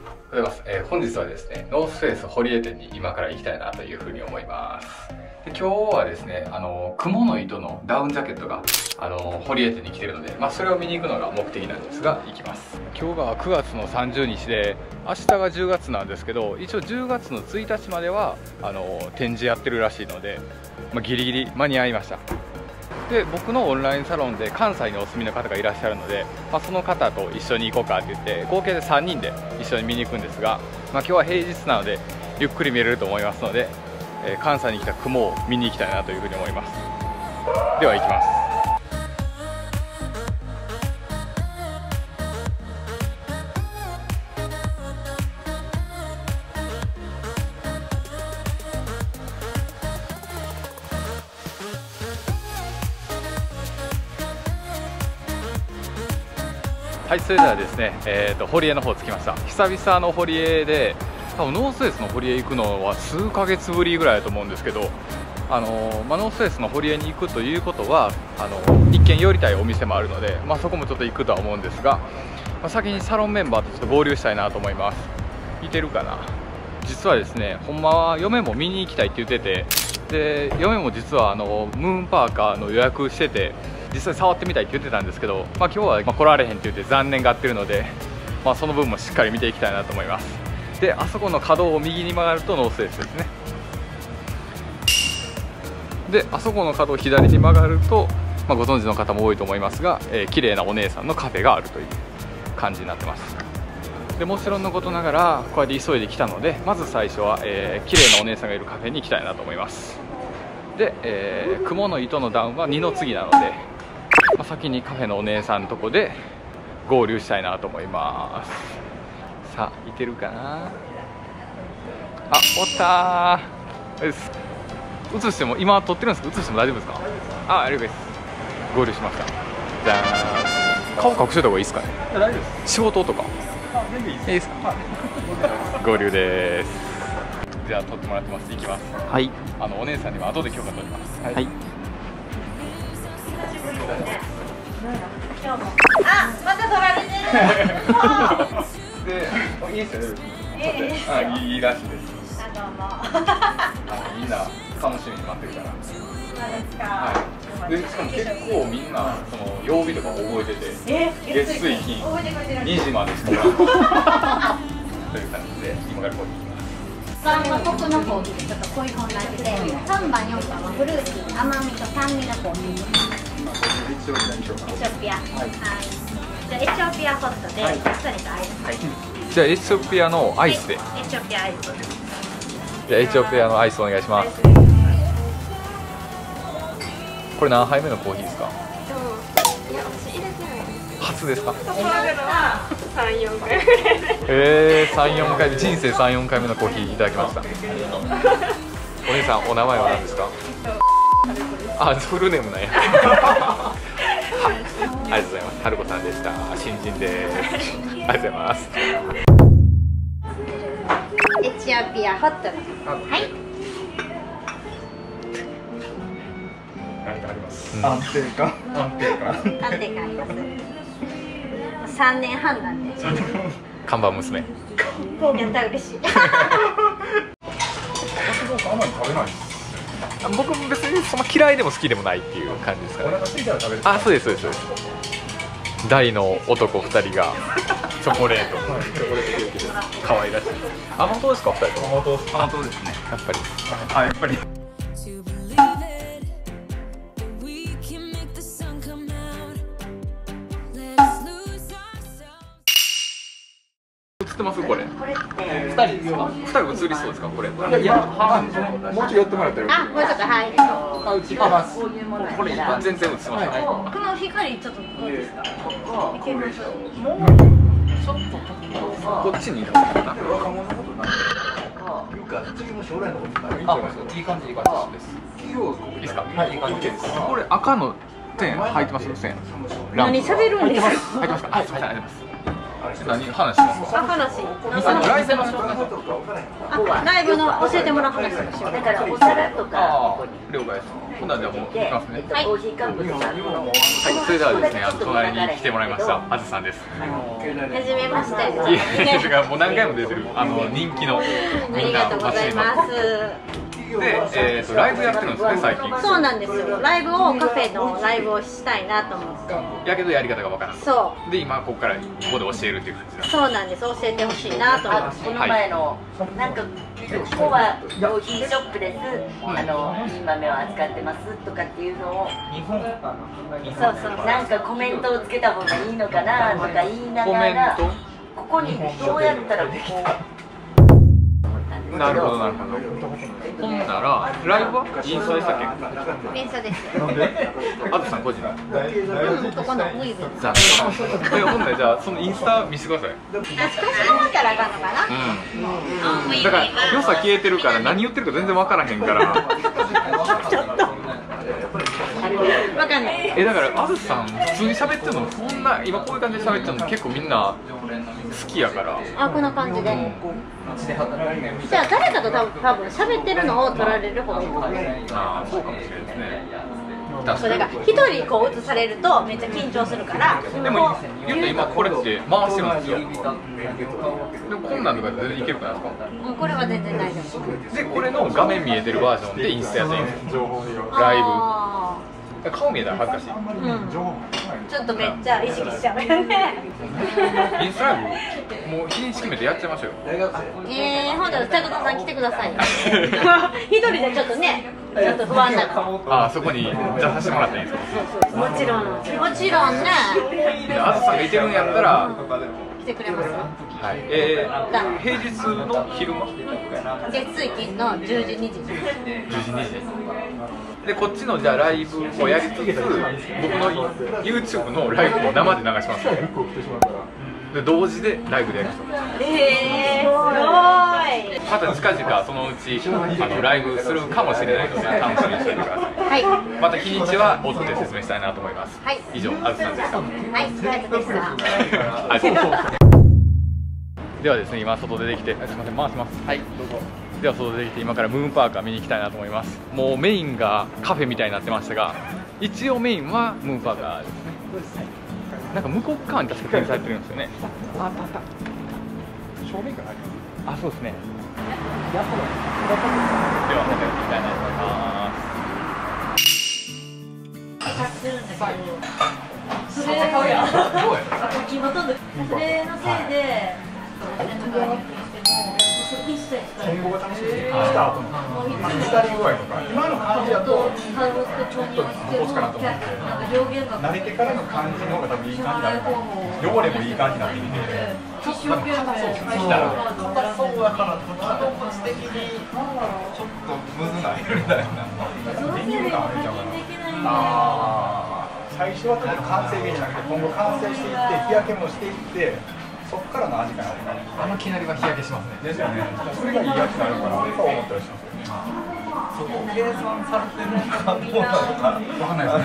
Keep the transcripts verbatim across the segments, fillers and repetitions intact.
おはようございます。えー、本日はですね、ノースフェイス堀江店に今から行きたいなというふうに思います。で今日はですね、あの、雲の糸のダウンジャケットが、あの、堀江店に来てるので、まあ、それを見に行くのが目的なんですが、行きます。今日がくがつのさんじゅうにちで、明日がじゅうがつなんですけど、一応じゅうがつのついたちまでは、あの、展示やってるらしいので、まあ、ギリギリ間に合いました。で僕のオンラインサロンで関西にお住みの方がいらっしゃるので、まあ、その方と一緒に行こうかって言って合計でさんにんで一緒に見に行くんですが、まあ、今日は平日なのでゆっくり見れると思いますので、えー、関西に来た雲を見に行きたいなというふうに思います。では行きます。はい、それではですね、えーと、堀江の方着きました。久々の堀江で、多分ノースフェイスの堀江行くのは数ヶ月ぶりぐらいだと思うんですけど、あのーまあ、ノースフェイスの堀江に行くということは、あのー、一見寄りたいお店もあるので、まあ、そこもちょっと行くとは思うんですが、まあ、先にサロンメンバーとちょっと合流したいなと思います。いてるかな。実はですね、ほんまは嫁も見に行きたいって言ってて、で嫁も実はあのムーンパーカーの予約してて、実際触ってみたいって言ってたんですけど、まあ、今日はまあ来られへんって言って残念がってるので、まあ、その分もしっかり見ていきたいなと思います。であそこの角を右に曲がるとノースフェイスですね。であそこの角を左に曲がると、まあ、ご存知の方も多いと思いますが、えー、綺麗なお姉さんのカフェがあるという感じになってます。でもちろんのことながらこうやって急いで来たので、まず最初は、えー、綺麗なお姉さんがいるカフェに行きたいなと思います。で、えー、雲の糸のダウンはにの次なので、まあ、先にカフェのお姉さんのとこで合流したいなと思います。さあいてるかなあ。おったーです。映しても今撮ってるんですけど映しても大丈夫ですか。あありがとうございます。合流しました。じゃーん。顔隠してた方がいいですかね。大丈夫です。仕事とかいいですか。合流です。じゃあ撮ってもらってます。行きます。 はい。 あのお姉さんには後で許可取ります。はい、はい。 あ、また取られてる。 で、いいですよ。あ、いいらしいです。 あ、どうも。 あ、みんな楽しみに待ってるから。 そうですか。 はい。で、しかも結構みんなその曜日とか覚えてて、月水金にじまでしか。という感じで今からこう行きます。 酸がコクのコーヒーでちょっと濃い方になってて、さんばんよんばんはフルーティー、甘みと酸味のコーヒー。エチオピア。はい。じゃあエチオピアホットで、それとアイス。はい。 じゃあエチオピアのアイスで。エチオピアアイス。 じゃあエチオピアのアイスお願いします。これ何杯目のコーヒーですか。 いや、私入れてないです。 初ですか。 さん、よんかい。 ええー、さん、よんかいで人生さん、よんかいめのコーヒーいただきました。お姉さんお名前は何ですか。あ、フルネームなんや。ありがとうございます。春子さんでした。新人です。ありがとうございます。 エチオピアホットです。はい。 何かあります。 安定感。 安定感。 安定感あります。さんねんはんなんで。 看板娘。 やったら嬉しい。 あんまり食べない。僕も別にそんな嫌いでも好きでもないっていう感じですかね。お腹空いたら食べる。あ、そうですそうですそうです。大の男ふたりがチョコレート、はい、チョコレートケーキで可愛らしい。あ、本当ですか。ふたりとも本当本当ですね。やっぱりあ、やっぱり映ってますこれ。 これってふたりですか。ふたり映りそうですかこれ。いや、もうちょい寄ってもらったら。 あ、もうちょっとはい。 あ、映ってます。 こういうもの。 これ今全然映ってます。 この光ちょっとどうですか。いけます。もうちょっとこっちにいるのかな。 若者のことなんいうか、次の将来のことない。 いい感じいい感じです。いいですか。はい、いい感じです。これ赤の線入ってますよ。線。 何喋るんですか。 入ってますか。はい、すみません、ありがとうございます。何話しますか。 あ、話。 ライブの紹介。 あ、ライブの教えてもらう話とかしよう。だからお皿とか。 ああ、了解です。 ほんならじゃあもう行きますね。 コーヒーカップとか、 はい、それではですね、あの隣に来てもらいましたあずさんです。 はじめまして。 いや、てかもう何回も出てるあの人気のありがとうございます。 で、えーとライブやってるんですね最近。 そうなんですよ。ライブをカフェのライブをしたいなと思って。 やけどやり方がわからん。 そう。 で今ここからここで教えるっていう感じなんです。 そうなんです。教えてほしいなと思って。 この前の、なんか、ここはコーヒーショップです、あの、いい豆を扱ってますとかっていうのを、そうそう、なんかコメントをつけた方がいいのかなとか言いながら、ここにどうやったらできた。 なるほどなるほど。ほんならライブはインスタでしたっけ？ インスタです。 なんで？あずさん個人。 うん、ここのウィーブ。 じゃあ、えほんならじゃあそのインスタ見せてください。 懐かしいからあかんのかな。 うん。だから良さ消えてるから何言ってるか全然わからへんから。 ちょっと。わかんない。 えだからあずさん普通に喋ってるのそんな今こういう感じで喋ってるの結構みんな好きやから。 あ、こんな感じで。うん、じゃあ誰かと多分多分喋ってるのを撮られる方がいいかも。 ああ、そうかもしれないですね。 それが一人こう映されるとめっちゃ緊張するから。 でも言うと今これって回してるんですよ。でもこんなんとか全然いけるかなですか？ もうこれは全然大丈夫。 でこれの画面見えてるバージョンでインスタやっていいんですよ。ライブ。顔見えたら恥ずかしい。うん。ちょっとめっちゃ意識しちゃうよね。 インスタライブもう日にち決めてやっちゃいましょうよ。 えー、ほんと北方さん来てください。一人でちょっとね、ちょっと不安なの。 あ、そこに出させてもらっていいですか？ もちろん。もちろんね。 あずさんがいてるんやったら来てくれます。 はい。えー、平日の昼間？ 月水金のじゅうじにじ。じゅうじにじ。でこっちのじゃあライブをやりつつ、僕の YouTube のライブを生で流します。で同時でライブでやる人。 えー、すごい。 また近々そのうちあのライブするかもしれないので楽しみにしておいてください。 はい。 また日にちは追って説明したいなと思います。 はい。 以上あずさんでした。 はい、スライドでした。 ではですね、今外出てきて、すみません回します。はい、どうぞ。では外出てきて今からムーンパーカー見に行きたいなと思います。もうメインがカフェみたいになってましたが、一応メインはムーンパーカーですね。なんか向こう側に確か展示されてるんですよね。あったあった。正面からあります。あ、そうですね。では中に行きたいなと思います。するんだけど、それを気元のそれのせいで。 今後が楽しみでした後のまあ下り具合とか今の感じだとちょっと残すかなと思って慣れてからの感じの方が多分いい感じだと思う。汚れもいい感じになってきてちょっとなんか硬そうですね。硬そうだから肌心地的にちょっとむずないみたいなデニム感あるんちゃうかな。あ最初はちょっと完成形じゃなくて今後完成していって日焼けもしていってそこからの味かな。 あのきなりは日焼けしますね。 ですよね。それがいい味になるかなと思ったりしますよね。そこ計算されてるのかどうなのかわかんない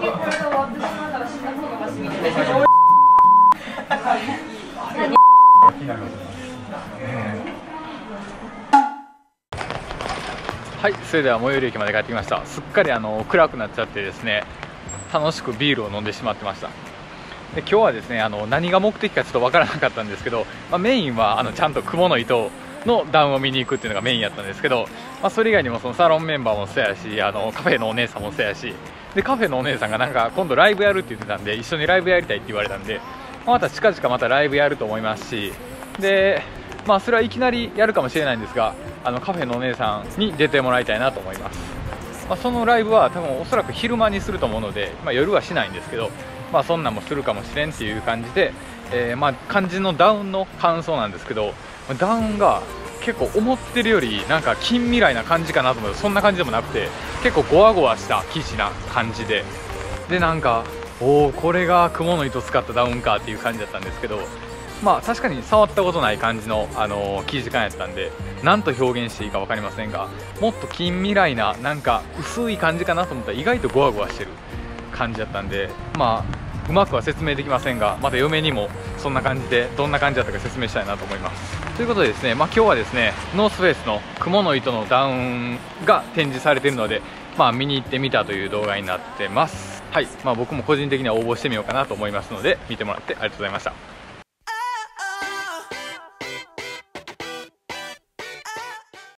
はい、それでは最寄り駅まで帰ってきました。すっかりあの暗くなっちゃってですね、楽しくビールを飲んでしまってました。で今日はですねあの何が目的かちょっと分からなかったんですけど、まあ、メインはあのちゃんと雲の糸のダウンを見に行くっていうのがメインやったんですけど、まあ、それ以外にもそのサロンメンバーもそうやし、あのカフェのお姉さんもそうやし、でカフェのお姉さんがなんか今度ライブやるって言ってたんで一緒にライブやりたいって言われたんで、まあ、また近々またライブやると思いますし、でまあそれはいきなりやるかもしれないんですが、あのカフェのお姉さんに出てもらいたいなと思います。まあ、そのライブは多分おそらく昼間にすると思うので、まあ、夜はしないんですけど、まあそんなんもするかもしれんっていう感じで、えー、まあ肝心のダウンの感想なんですけど、ダウンが結構思ってるよりなんか近未来な感じかなと思うとそんな感じでもなくて、結構ゴワゴワした生地な感じで、でなんかおおこれが雲の糸使ったダウンかっていう感じだったんですけど、まあ確かに触ったことない感じの、あのー、生地感やったんで何と表現していいか分かりませんが、もっと近未来ななんか薄い感じかなと思ったら意外とゴワゴワしてる感じだったんで、まあうまくは説明できませんが、また嫁にもそんな感じでどんな感じだったか説明したいなと思います。ということでですね、まあ、今日はですねノースフェイスの雲の糸のダウンが展示されているのでまあ見に行ってみたという動画になってます。はい、まあ僕も個人的には応募してみようかなと思いますので、見てもらってありがとうございました。